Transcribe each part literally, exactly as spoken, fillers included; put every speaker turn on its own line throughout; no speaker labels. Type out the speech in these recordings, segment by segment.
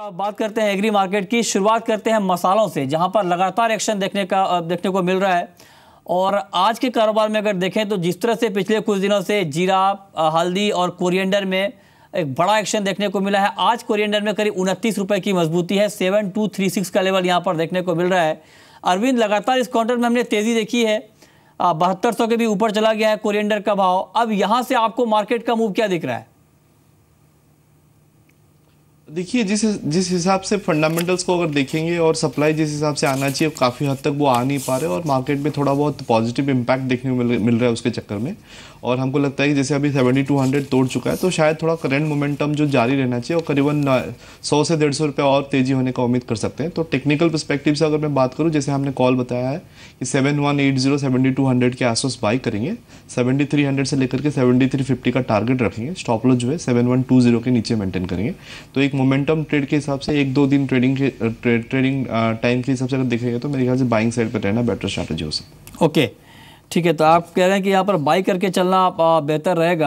अब बात करते हैं एग्री मार्केट की। शुरुआत करते हैं मसालों से, जहां पर लगातार एक्शन देखने का देखने को मिल रहा है। और आज के कारोबार में अगर देखें तो जिस तरह से पिछले कुछ दिनों से जीरा, हल्दी और कोरिएंडर में एक बड़ा एक्शन देखने को मिला है। आज कोरिएंडर में करीब उनतीस रुपए की मजबूती है, सेवन टू थ्री सिक्स का लेवल यहां पर देखने को मिल रहा है। अरविंद, लगातार इस काउंटर में हमने तेजी देखी है, बहत्तर सौ के भी ऊपर चला गया है कोरिएंडर का भाव। अब यहां से आपको मार्केट का मूव क्या दिख रहा है?
देखिए, जिस जिस हिसाब से फंडामेंटल्स को अगर देखेंगे और सप्लाई जिस हिसाब से आना चाहिए काफ़ी हद तक वो आ नहीं पा रहे और मार्केट में थोड़ा बहुत पॉजिटिव इम्पैक्ट देखने को मिल, मिल रहा है उसके चक्कर में। और हमको लगता है कि जैसे अभी सेवेंटी टू हंड्रेड तोड़ चुका है तो शायद थोड़ा करंट मोमेंटम जो जारी रहना चाहिए और करीबन सौ से डेढ़ सौ रुपये और तेजी होने का उम्मीद कर सकते हैं। तो टेक्निकल पर्सपेक्टिव से अगर मैं बात करूँ, जैसे हमने कॉल बताया है कि seven one eight zero seventy two hundred के आसपास बाई करेंगे, सेवेंटी थ्री हंड्रेड से लेकर के सेवेंटी थ्री फिफ्टी का टारगेट रखेंगे, स्टॉप लॉस जो है सेवन वन टू जीरो के नीचे मेंटेन करेंगे। तो एक मोमेंटम ट्रेड के हिसाब से एक दो दिन ट्रेडिंग के ट्रेड ट्रेडिंग टाइम के हिसाब से अगर देखेंगे तो मेरे ख्याल से बाइंग साइड पर रहना बेटर स्ट्रैटेजी हो सकती है।
ओके, ठीक है। तो आप कह रहे हैं कि यहाँ पर बाई करके चलना बेहतर रहेगा।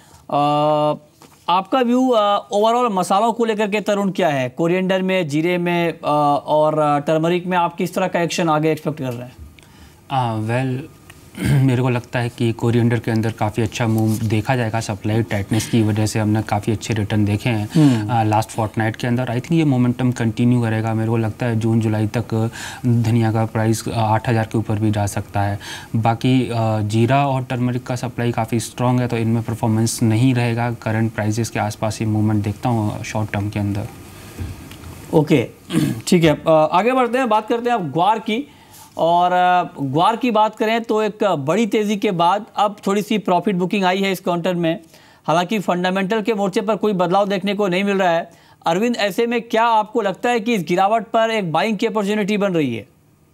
आपका व्यू ओवरऑल मसालों को लेकर के तरुण क्या है? कोरिएंडर में, जीरे में और टर्मरिक में आप किस तरह का एक्शन आगे एक्सपेक्ट कर रहे हैं?
वेल मेरे को लगता है कि कोरिएंडर के अंदर काफ़ी अच्छा मूव देखा जाएगा। सप्लाई टाइटनेस की वजह से हमने काफ़ी अच्छे रिटर्न देखे हैं लास्ट फोर्टनाइट के अंदर। आई थिंक ये मोमेंटम कंटिन्यू करेगा। मेरे को लगता है जून जुलाई तक धनिया का प्राइस आठ हज़ार के ऊपर भी जा सकता है। बाकी जीरा और टर्मरिक का सप्लाई काफ़ी स्ट्रॉन्ग है तो इनमें परफॉर्मेंस नहीं रहेगा। करंट प्राइजेस के आसपास ही मूवमेंट देखता हूँ शॉर्ट टर्म के अंदर।
ओके, ठीक है। आगे बढ़ते हैं, बात करते हैं अब ग्वार की। और ग्वार की बात करें तो एक बड़ी तेज़ी के बाद अब थोड़ी सी प्रॉफिट बुकिंग आई है इस काउंटर में। हालांकि फंडामेंटल के मोर्चे पर कोई बदलाव देखने को नहीं मिल रहा है। अरविंद, ऐसे में क्या आपको लगता है कि इस गिरावट पर एक बाइंग की अपॉर्चुनिटी बन रही है?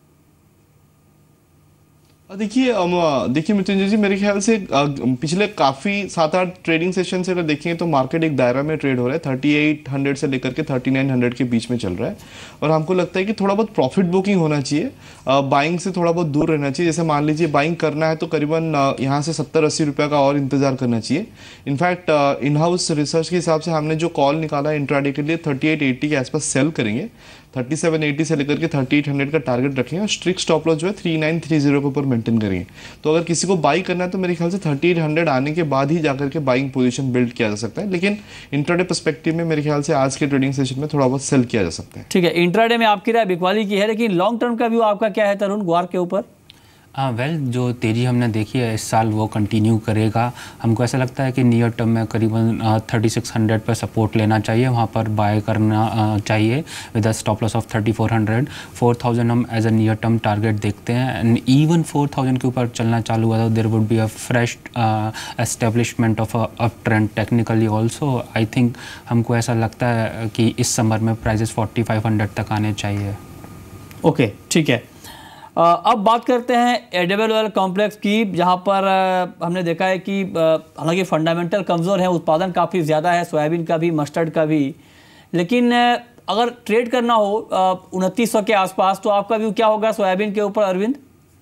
देखिए देखिए मृत्युंजय जी, मेरे ख्याल से पिछले काफ़ी सात आठ ट्रेडिंग सेशन से अगर देखें तो मार्केट एक दायरा में ट्रेड हो रहा है। थर्टी एट हंड्रेड से लेकर के थर्टी नाइन हंड्रेड के बीच में चल रहा है और हमको लगता है कि थोड़ा बहुत प्रॉफिट बुकिंग होना चाहिए, बाइंग से थोड़ा बहुत दूर रहना चाहिए। जैसे मान लीजिए बाइंग करना है तो करीबन यहाँ से सत्तर अस्सी रुपये का और इंतजार करना चाहिए। इनफैक्ट इन हाउस रिसर्च के हिसाब से हमने जो कॉल निकाला है इंट्राडे के लिए थर्टी एट एट्टी के आसपास सेल करेंगे, थर्टी सेवन एटी से लेकर के थर्टी एट हंड्रेड का टारगेट रखेंगे और स्ट्रिक्ट स्टॉप लॉस जो है थर्टी नाइन थर्टी के ऊपर मेंटेन करेंगे। तो अगर किसी को बाई करना है तो मेरे ख्याल से थर्टी एट हंड्रेड आने के बाद ही जाकर के बाइंग पोजीशन बिल्ड किया जा सकता है। लेकिन इंट्राडे पर्सपेक्टिव में मेरे ख्याल से आज के ट्रेडिंग सेशन में थोड़ा बहुत सेल किया जा सकता है।
ठीक है, इंट्राडे में आपकी राय बिकवाली की है, लेकिन लॉन्ग टर्म का व्यू आपका क्या है तरुण ग्वार के ऊपर?
हाँ वेल well, जो तेज़ी हमने देखी है इस साल वो कंटिन्यू करेगा। हमको ऐसा लगता है कि नियर टर्म में करीबन थर्टी सिक्स हंड्रेड पर सपोर्ट लेना चाहिए, वहाँ पर बाय करना uh, चाहिए with a stop loss of thirty four hundred. Four thousand हम as a near term target देखते हैं एंड इवन फोर थाउजेंड के ऊपर चलना चालू हुआ तो there would be a fresh establishment of up trend technically also. I think हमको ऐसा लगता है कि इस समर में प्राइजेस फोर्टी फाइव हंड्रेड तक आने चाहिए।
ओके, ठीक है। अब बात करते हैं एडिबल ऑयल कॉम्प्लेक्स की, जहां पर हमने देखा है कि हालांकि फंडामेंटल कमज़ोर है, उत्पादन काफ़ी ज़्यादा है, सोयाबीन का भी, मस्टर्ड का भी। लेकिन अगर ट्रेड करना हो उनतीस सौ के आसपास तो आपका व्यू क्या होगा सोयाबीन के ऊपर अरविंद?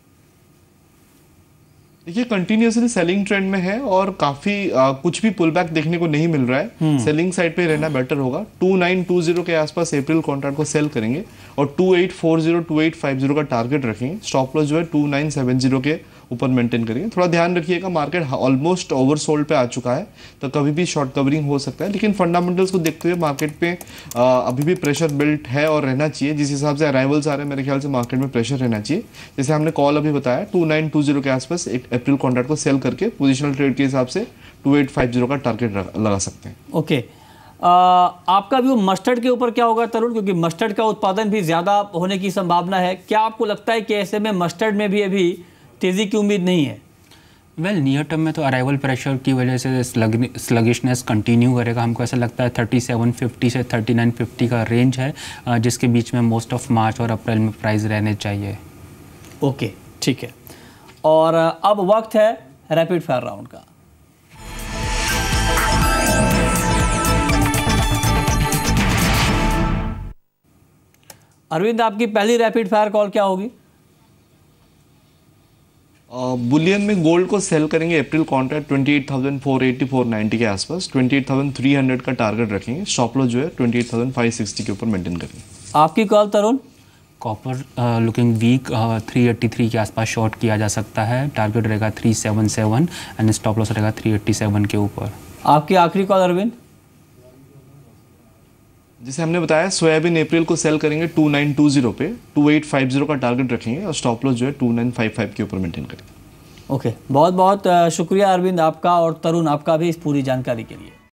देखिए, कंटिन्यूसली सेलिंग ट्रेंड में है और काफी आ, कुछ भी पुल बैक देखने को नहीं मिल रहा है। सेलिंग साइड पे रहना बेटर होगा। टू नाइन टू जीरो के आसपास अप्रैल कॉन्ट्रैक्ट को सेल करेंगे और two eight four zero two eight five zero का टारगेट रखेंगे। स्टॉप लॉस जो है टू नाइन सेवन जीरो के ऊपर मेंटेन करेंगे। थोड़ा ध्यान रखिएगा, मार्केट ऑलमोस्ट ओवरसोल्ड पे आ चुका है तो कभी भी शॉर्ट कवरिंग हो सकता है। लेकिन फंडामेंटल्स को देखते हुए मार्केट पे आ, अभी भी प्रेशर बिल्ट है और रहना चाहिए। जिस हिसाब से अराइवल्स आ रहे हैं मेरे ख्याल से मार्केट में प्रेशर रहना चाहिए। जैसे हमने कॉल अभी बताया टू नाइन टू जीरो के आसपास एक अप्रैल कॉन्ट्रैक्ट को सेल करके पोजिशनल ट्रेड के हिसाब से टू एट फाइव जीरो का टारगेट लगा सकते हैं।
Okay okay. आपका व्यू मस्टर्ड के ऊपर क्या होगा तरुण, क्योंकि मस्टर्ड का उत्पादन भी ज़्यादा होने की संभावना है। क्या आपको लगता है कि ऐसे में मस्टर्ड में भी अभी तेज़ी की उम्मीद नहीं है?
वेल नियर टर्म में तो अराइवल प्रेशर की वजह से स्लगिशनेस कंटिन्यू करेगा। हमको ऐसा लगता है थर्टी सेवन फिफ्टी से थर्टी नाइन फिफ्टी का रेंज है जिसके बीच में मोस्ट ऑफ मार्च और अप्रैल में प्राइस रहने चाहिए।
ओके, ठीक है। और अब वक्त है रैपिड फायर राउंड का। अरविंद, आपकी पहली रैपिड फायर कॉल क्या होगी?
बुलियन में गोल्ड को सेल करेंगे April contract twenty eight thousand four eighty four ninety के आसपास, twenty eight thousand three hundred का टारगेट रखेंगे। स्टॉप लॉस जो है twenty eight thousand five sixty के ऊपर मेंटेन करेंगे।
आपकी call Tarun.
Copper looking weak, three eighty three के आसपास शॉर्ट किया जा सकता है। टारगेट रहेगा three seven seven and stop loss रहेगा थ्री एट्टी सेवन के ऊपर।
आपकी आखिरी कॉल अरविंद।
जिसे हमने बताया सोयाबीन अप्रैल को सेल करेंगे टू नाइन टू जीरो पे, टू एट फाइव जीरो का टारगेट रखेंगे और स्टॉप लॉस जो है टू नाइन फाइव फाइव के ऊपर मेंटेन करेंगे।
ओके, बहुत बहुत शुक्रिया अरविंद आपका और तरुण आपका भी इस पूरी जानकारी के लिए।